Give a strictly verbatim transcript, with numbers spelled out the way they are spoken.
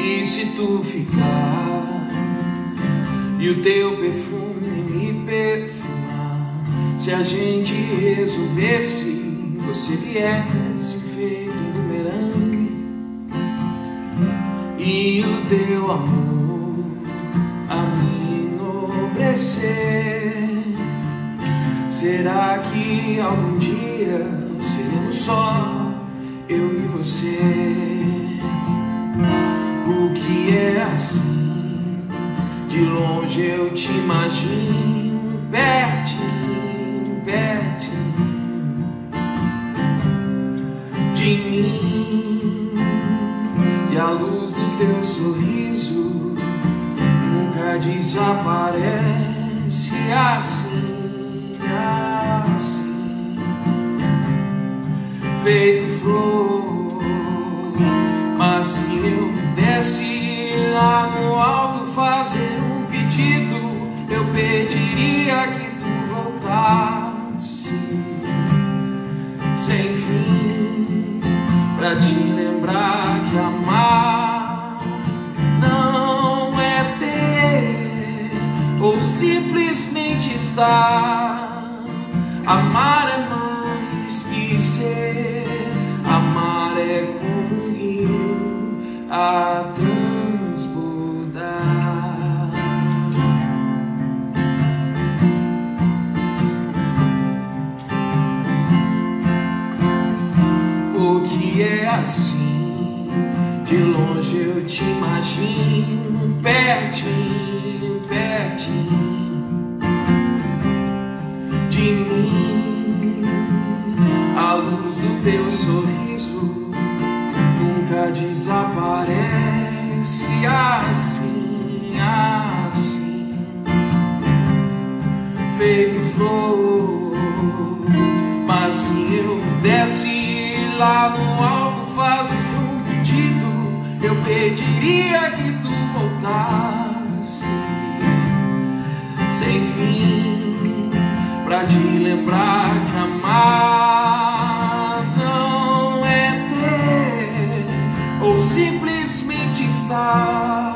E se tu ficar e o teu perfume me perfumar, se a gente resolvesse, você viesse feito bumerangue, e o teu amor a me enobrecer, será que algum dia seremos só eu e você? O que é assim, de longe eu te imagino, pertinho, pertinho de mim, e a luz do teu sorriso nunca desaparece assim, assim, feito flor. Mas se eu pudesse lá no alto fazer um pedido, eu pediria que tu voltasse sem fim, pra te lembrar que amar não é ter ou simplesmente estar. Amar é mais que ser, amar é como um rio a transbordar. Porque é assim, de longe eu te imagino, pertinho, pertinho de mim, a luz do teu sorriso nunca desaparece assim, assim, feito flor. Mas se eu pudesse lá no alto fazer um pedido, eu pediria que tu voltasse sem fim, pra te lembrar que amar não é ter ou simplesmente estar.